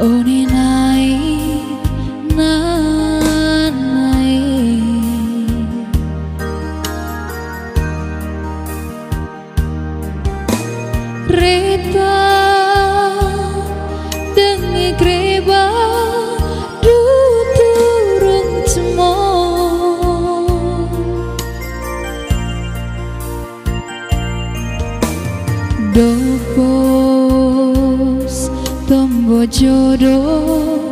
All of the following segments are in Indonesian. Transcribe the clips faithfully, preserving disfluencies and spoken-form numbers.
Oni nai nanai Reta dengi greba du turung cemo Dopos tombo jodoh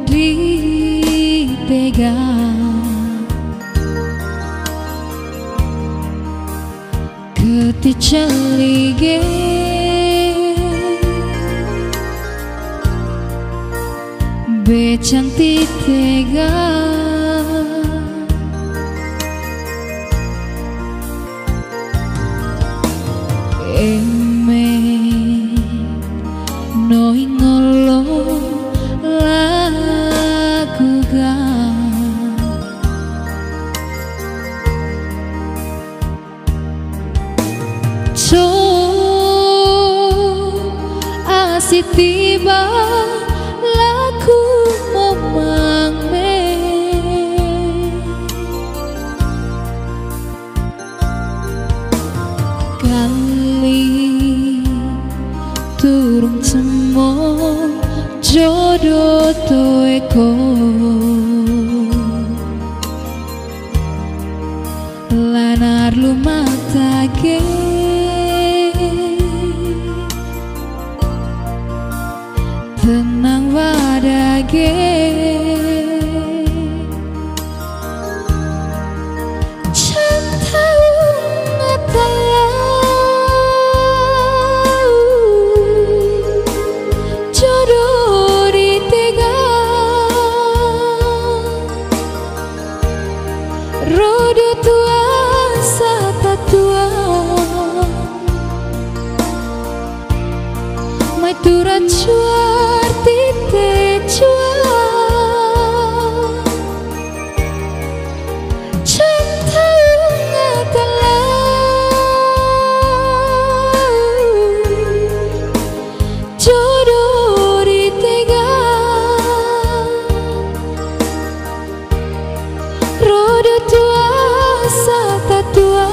dipegang ketika lige becang titega eme no ingolo lakuga so asih tiba laku momang me kali turung semua jodoh toeko lanar lumatake tenang wadage cinta ngatalau jodoh ditega rodo tua sata tua mai tura cuar tite cuar cinta ngatalau jodoh ditega rodo tua sata tua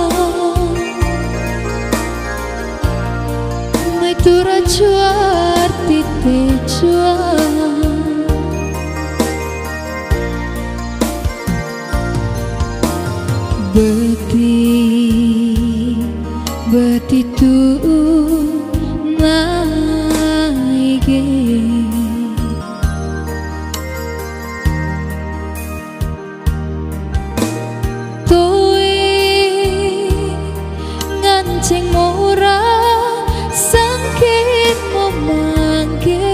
mai tura cuar tite cuar beti beti tu naige toe nganceng mora sangkit memangke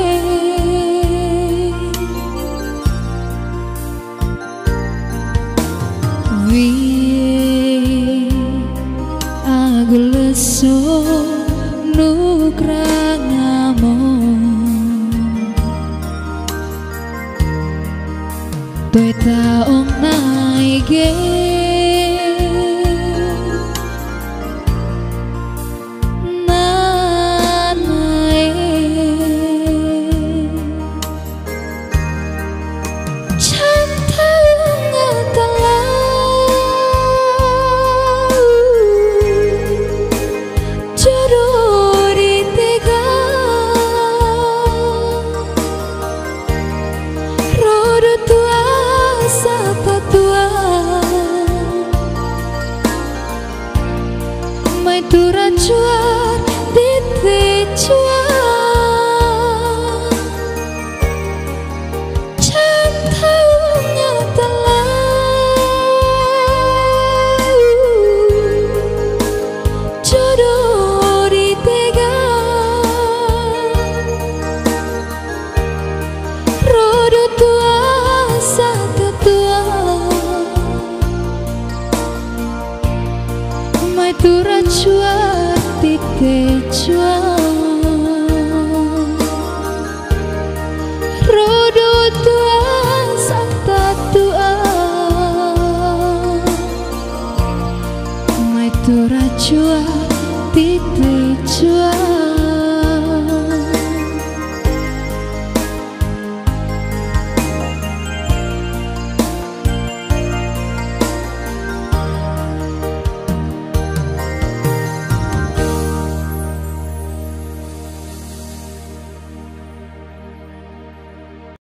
wie aku leso nukrangamo toe taong naige mai tura cuar tite cuar cinta ngatalau jodoh ditega rodo tua sata tua mai tura cuar tite cuar rodo tua sata tua mai tura cuar tite cuar